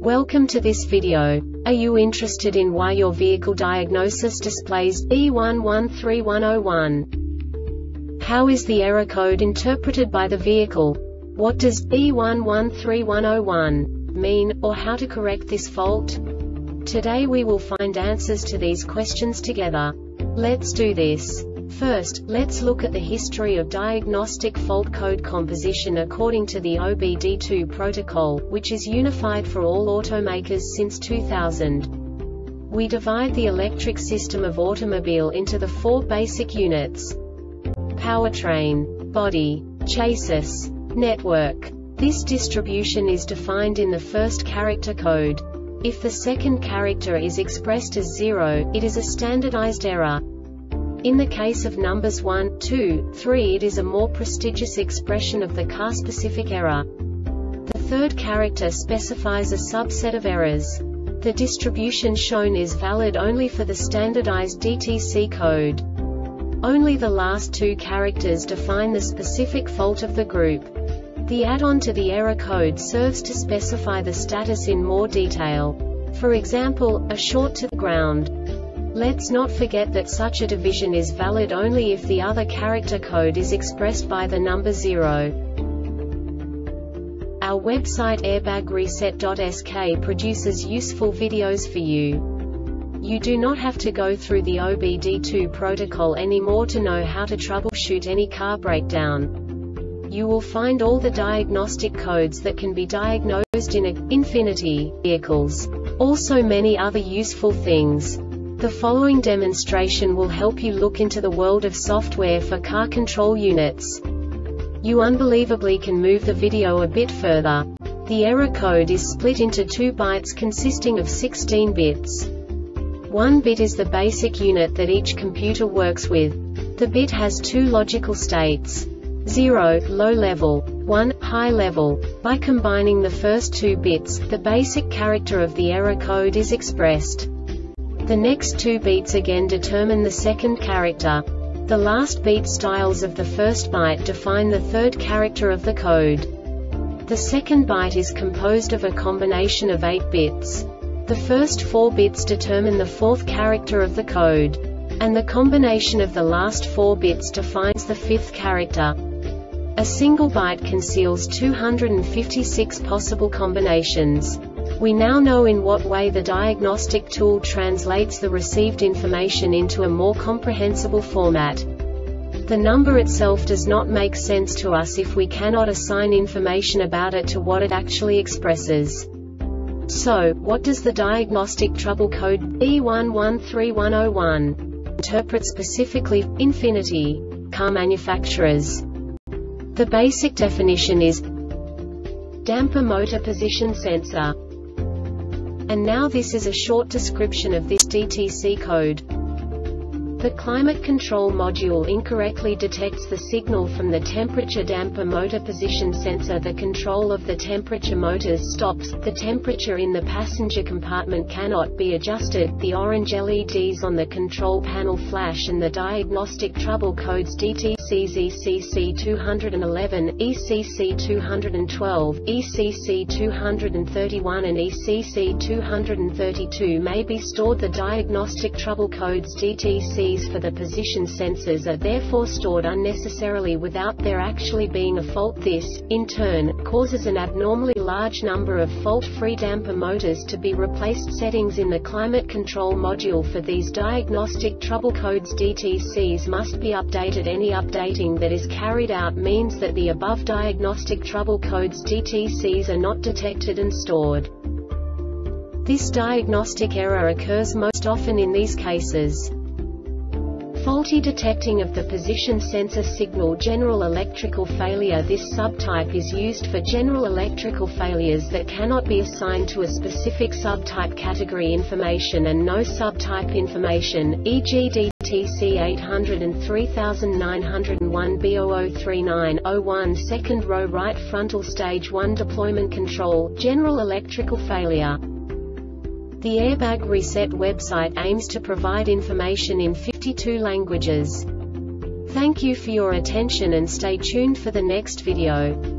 Welcome to this video. Are you interested in why your vehicle diagnosis displays B113101? How is the error code interpreted by the vehicle? What does B113101 mean, or how to correct this fault? Today we will find answers to these questions together. Let's do this. First, let's look at the history of diagnostic fault code composition according to the OBD2 protocol, which is unified for all automakers since 2000. We divide the electric system of automobile into the four basic units: powertrain, body, chassis, network. This distribution is defined in the first character code. If the second character is expressed as 0, it is a standardized error. In the case of numbers 1, 2, 3, it is a more prestigious expression of the car-specific error. The third character specifies a subset of errors. The distribution shown is valid only for the standardized DTC code. Only the last two characters define the specific fault of the group. The add-on to the error code serves to specify the status in more detail. For example, a short to the ground. Let's not forget that such a division is valid only if the other character code is expressed by the number 0. Our website airbagreset.sk produces useful videos for you. You do not have to go through the OBD2 protocol anymore to know how to troubleshoot any car breakdown. You will find all the diagnostic codes that can be diagnosed in Infiniti vehicles. Also many other useful things. The following demonstration will help you look into the world of software for car control units. You unbelievably can move the video a bit further. The error code is split into 2 bytes consisting of 16 bits. 1 bit is the basic unit that each computer works with. The bit has 2 logical states: 0, low level, 1, high level. By combining the first 2 bits, the basic character of the error code is expressed. The next 2 beats again determine the second character. The last beat styles of the first byte define the third character of the code. The second byte is composed of a combination of 8 bits. The first 4 bits determine the fourth character of the code. And the combination of the last 4 bits defines the fifth character. A single byte conceals 256 possible combinations. We now know in what way the diagnostic tool translates the received information into a more comprehensible format. The number itself does not make sense to us if we cannot assign information about it to what it actually expresses. So, what does the diagnostic trouble code B113101 interpret specifically for Infiniti car manufacturers? The basic definition is damper motor position sensor. And now this is a short description of this DTC code. The climate control module incorrectly detects the signal from the temperature damper motor position sensor. The control of the temperature motors stops. The temperature in the passenger compartment cannot be adjusted. The orange LEDs on the control panel flash and the diagnostic trouble codes DTCs ECC211, ECC212, ECC231 and ECC232 may be stored. The diagnostic trouble codes DTC for the position sensors are therefore stored unnecessarily without there actually being a fault. This, in turn, causes an abnormally large number of fault-free damper motors to be replaced. Settings in the climate control module for these diagnostic trouble codes DTCs must be updated. Any updating that is carried out means that the above diagnostic trouble codes DTCs are not detected and stored. This diagnostic error occurs most often in these cases: faulty detecting of the position sensor signal. General electrical failure. This subtype is used for general electrical failures that cannot be assigned to a specific subtype category information and no subtype information, e.g. DTC 803901 B003901 second row right frontal stage 1 deployment control. General electrical failure. The Airbag Reset website aims to provide information in 52 languages. Thank you for your attention and stay tuned for the next video.